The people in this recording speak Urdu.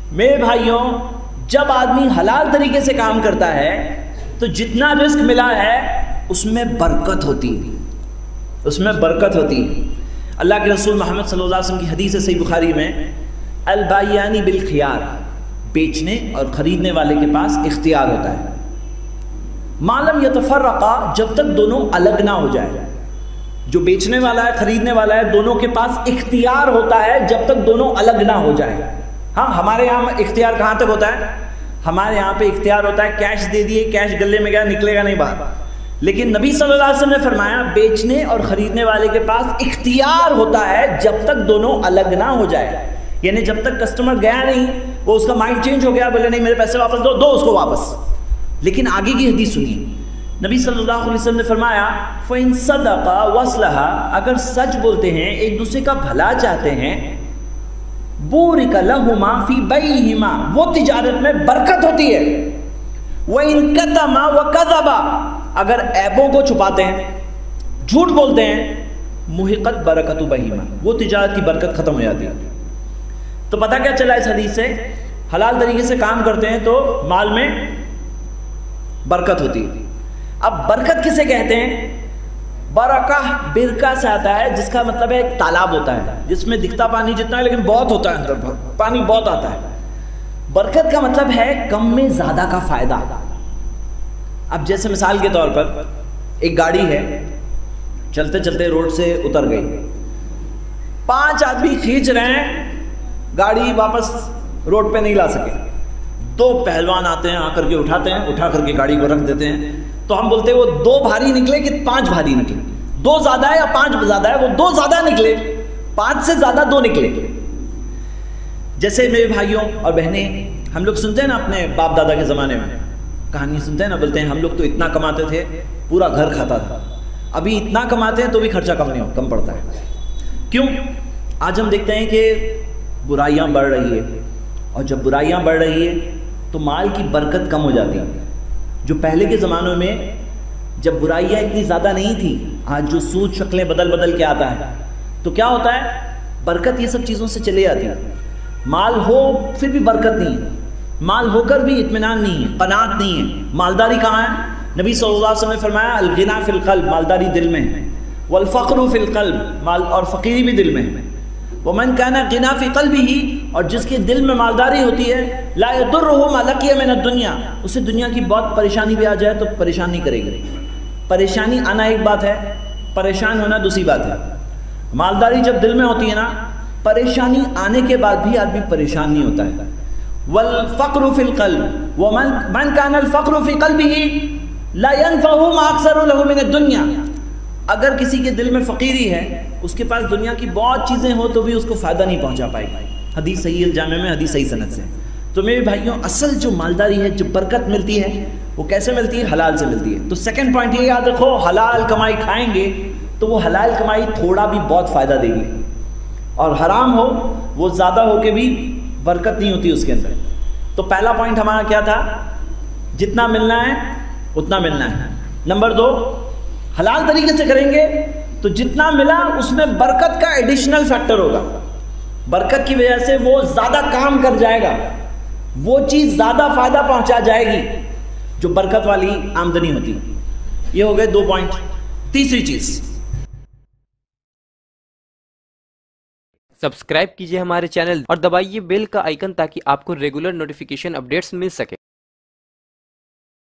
میرے بھائیوں، جب آدمی حلال طریقے سے کام کرتا ہے تو جتنا رزق ملا ہے اس میں برکت ہوتی ہے، اس میں برکت ہوتی ہے۔ اللہ کے رسول محمد صلی اللہ علیہ وسلم کی حدیث ہے صحیح بخاری میں، البائیانی بالخیار، بیچنے اور خریدنے والے کے پاس اختیار ہوتا ہے، ما لم یتفرقا، جب تک دونوں الگ نہ ہو جائے۔ جو بیچنے والا ہے خریدنے والا ہے، دونوں کے پاس اختیار ہوتا ہے جب تک دونوں الگ نہ ہو جائے۔ ہاں، ہمارے یہاں اختیار کہاں تک ہوتا ہے؟ ہمارے یہاں پہ اختیار ہوتا ہے کیش دے دیے، کیش گلے میں گیا، نکلے گا نہیں باہر۔ لیکن نبی صلی اللہ علیہ وسلم نے فرمایا بیچنے اور خریدنے والے کے پاس اختیار ہوتا ہے جب تک دونوں الگ نہ ہو جائے، یعنی جب تک کسٹمر گیا نہیں، وہ اس کا مائنڈ چینج ہو گیا، بولے نہیں میرے پیسے واپس دو، دو اس کو واپس۔ لیکن آگے کی حدیث سنیے، نبی صلی اللہ علیہ وسلم نے فرمایا فَإِن صَدَقَا وَأَصْلَحَا، اگر سچ بولتے ہیں، ایک دوسرے کا بھلا چاہتے ہیں، بُورِكَ لَهُمَا فِي بَيْعِهِمَا، وہ تجارت میں برکت ہوتی ہے۔ وَإِن كَتَمَا وَكَذَبَا، اگر عیبوں کو چھپاتے ہیں، جھوٹ بولتے ہیں، مُحِقَتْ بَرَكَتُ بَيْعِهِمَا، وہ تجارت کی برکت ختم ہو جاتی ہے۔ تو پتہ کیا چلا اس حدیث سے؟ حلال طریقے سے کام کرتے ہیں تو مال میں برکت ہوتی ہے۔ اب برکت کسے کہتے ہیں؟ برکہ برکہ سے آتا ہے، جس کا مطلب ہے ایک تالاب ہوتا ہے جس میں دکھتا پانی جتنا ہے لیکن بہت ہوتا ہے، اندر پانی بہت آتا ہے۔ برکت کا مطلب ہے کم میں زیادہ کا فائدہ۔ اب جیسے مثال کے طور پر ایک گاڑی ہے، چلتے چلتے روڈ سے اتر گئی، 5 آدمی کھینچ رہے ہیں، گاڑی واپس روڈ پہ نہیں لا سکے، 2 پہلوان آتے ہیں، آ کر کے اٹھاتے ہیں، اٹھا کر کے گاڑی کو رکھ دیتے ہیں، تو ہم بولتے ہیں وہ 2 بھاری نکلے کہ 5 بھاری نکلے، 2 زیادہ ہے یا 5 زیادہ ہے؟ وہ 2 زیادہ نکلے، 5 سے زیادہ 2 نکلے۔ جیسے میرے بھائیوں اور بہنیں، ہم لوگ سنتے ہیں نا اپنے باپ دادا کے زمانے میں کہانی سنتے ہیں نا، بولتے ہیں ہم لوگ تو اتنا کماتے تھے پورا گھر کھاتا تھا، ابھی اتنا کماتے ہیں تو بھی خرچہ کم پڑتا ہے۔ کیوں؟ آج ہم دیکھتے ہیں کہ برائیاں بڑھ رہی ہے، اور جب برائیاں بڑھ رہی ہے تو مال کی برکت کم ہو جاتی ہے۔ جو پہلے کے زمانوں میں جب برائیاں اتنی زیادہ نہیں تھی، آج جو سود شکلیں بدل کے آتا ہے تو کیا ہوتا ہے؟ برکت یہ سب چیزوں سے چلے جاتی ہے۔ مال ہو پھر بھی برکت نہیں ہے، مال ہو کر بھی اطمینان نہیں ہے، قناعت نہیں ہے۔ مالداری کہاں ہے؟ نبی صلی اللہ علیہ وسلم نے فرمایا الغنا فی القلب، مالداری دل میں ہے، والفقر فی القلب، مال اور فقیری بھی دل میں ہے۔ ومن کان غنا فی قلبہ، اور جس کے دل میں مالداری ہوتی ہے، لا یضرہ ما لقی من الدنیا، اسے دنیا کی بہت پریشانی بھی آ جائے تو پریشان نہیں کرے گی۔ پریشانی آنا ایک بات ہے، پریشان ہونا دوسری بات ہے۔ مالداری جب دل میں ہوتی ہے نا، پریشانی آنے کے بعد بھی آدمی پریشان نہیں ہوتا ہے۔ والفقر فی القلب، ومن کان الفقر فی قلبہ لا ينفعه ما اکثر له من الدنیا، اگر کسی کے دل میں فقیری ہے، اس کے پاس دنیا کی بہت چیزیں ہو تو بھی اس کو فائدہ نہیں پہنچا پائے گا۔ حدیث صحیح الجامع میں، حدیث صحیح سند سے۔ تو میرے بھائیوں، اصل جو مالداری ہے، جو برکت ملتی ہے، وہ کیسے ملتی ہے؟ حلال سے ملتی ہے۔ تو سیکنڈ پوائنٹ یہ یاد رکھو، حلال کمائی کھائیں گے تو وہ حلال کمائی تھوڑا بھی بہت فائدہ دے گی، اور حرام ہو وہ زیادہ ہو کے بھی برکت نہیں ہوتی اس کے اندر۔ تو پہلا پوائنٹ ہمارا کیا تھا؟ جتنا ملنا ہے اتنا ملنا ہے۔ نمبر 2، حلال طریقے سے کریں گے تو جتنا ملا اس میں برکت کا ایڈیشنل فیکٹر ہوگا، برکت کی وجہ سے وہ زیادہ کام کر جائے گا، وہ چیز زیادہ فائدہ پہنچا جائے گی جو برکت والی آمدنی ہوتی۔ یہ ہو گئے 2 پوائنٹ۔ تیسری چیز، سبسکرائب کیجئے ہمارے چینل اور دبائیے بیل کا آئیکن تاکہ آپ کو ریگولر نوٹیفیکیشن اپڈیٹس مل سکے۔